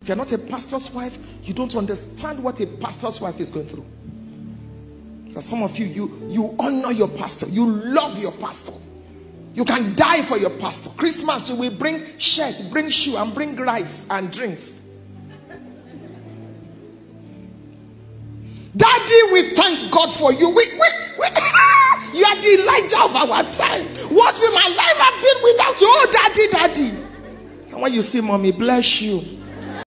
If you're not a pastor's wife, you don't understand what a pastor's wife is going through. But some of you honor your pastor. You love your pastor. You can die for your pastor. Christmas, you will bring shirts, bring shoe, and bring rice and drinks. Daddy, we thank God for you. You are the Elijah of our time. What will my life have been without you? Oh, daddy, daddy. And when you see mommy, bless you.